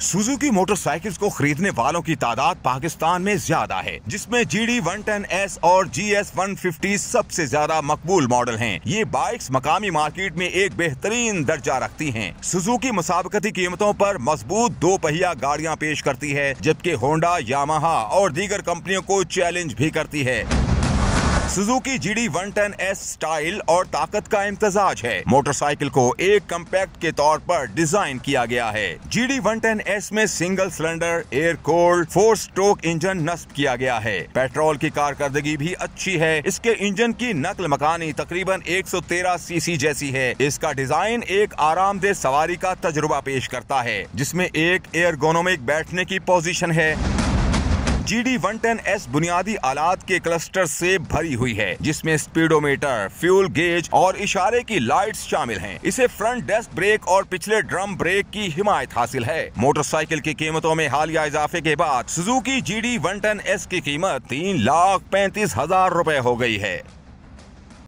Suzuki motorcycles को खरीदने वालों की तादाद पाकिस्तान में ज्यादा है, जिसमें GD 110S और GS 150 सबसे ज्यादा मकबूल मॉडल हैं। ये बाइक्स मकामी मार्केट में एक बेहतरीन दर्जा रखती हैं। सुजुकी मुसाबकती कीमतों पर मजबूत दो पहिया गाड़ियां पेश करती है, जबकि होंडा, यामाहा और दीगर कंपनियों को चैलेंज भी करती है। सुजुकी GD 110S स्टाइल और ताकत का इम्तजाज है। मोटरसाइकिल को एक कम्पैक्ट के तौर पर डिजाइन किया गया है। GD 110S में single cylinder air cooled 4 stroke engine नस्ब किया गया है। पेट्रोल की कारकर्दगी भी अच्छी है। इसके इंजन की नकल मकानी तकरीबन 113 सीसी जैसी है। इसका डिजाइन एक आरामदेह सवारी का तजुर्बा पेश करता है, जिसमें एक एर्गोनोमिक बैठने की पोजीशन है। GD 110S बुनियादी आलात के क्लस्टर से भरी हुई है, जिसमें स्पीडोमीटर, फ्यूल गेज और इशारे की लाइट्स शामिल हैं। इसे फ्रंट डिस्क ब्रेक और पिछले ड्रम ब्रेक की हिमायत हासिल है। मोटरसाइकिल की कीमतों में हालिया इजाफे के बाद सुजुकी GD 110S की कीमत 3,35,000 रुपए हो गई है।